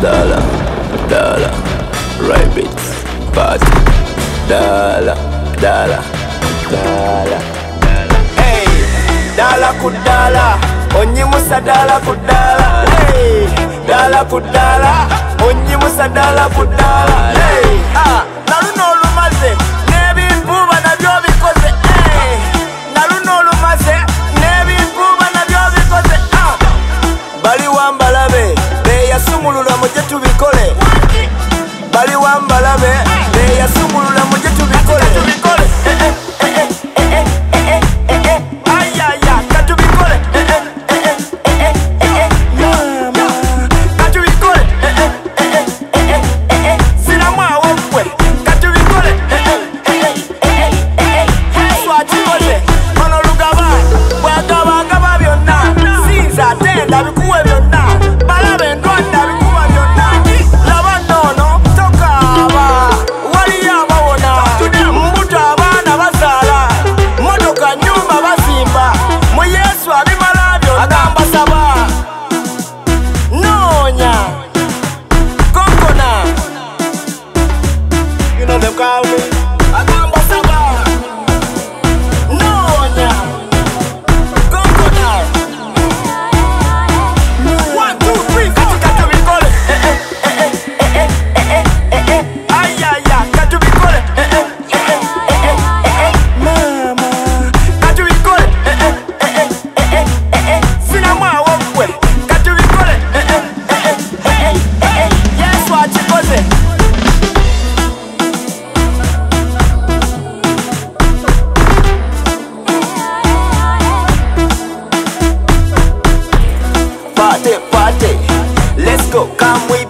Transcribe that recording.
Dollar, dollar, rabbits, party. Dollar, dollar, dollar. Hey, dollar kudala, onyimusa dollar kudala. Hey, dollar kudala, onyimusa dollar kudala. Hey, naluno lumaze, nebi mpuba na byo bikoze. Hey, naluno lumaze, nebi mpuba na byo bikoze. Bali wambalabe, be yasumulula muje tubikole. Bali wambalabe, be yasumulula muje tubikole. Tubikole. Ayaya, katubikole. Mama, katubikole. Sina mwa wokwe, katubikole. Swati kole, ono lugaba, bwagaba gaba byonna. Sinza tenda bikuwe byonna. Balabe ndwanda bikuwa byonna. Laba nono, tokaba. Wali abawona, mbuto abaana bazaala. Motoka nyumba bazimba. Mu Yesu abimala byonna. Agamba saba. Nonya. Kokona. You know them call me. Agamba saba. Nonya. Kokona. 1, 2, 3, katubikole. Ayaya, katubikole. Mama, katubikole. Sina mwa wokwe, katubikole. Yesu achikoze. Party, party, let's go, come with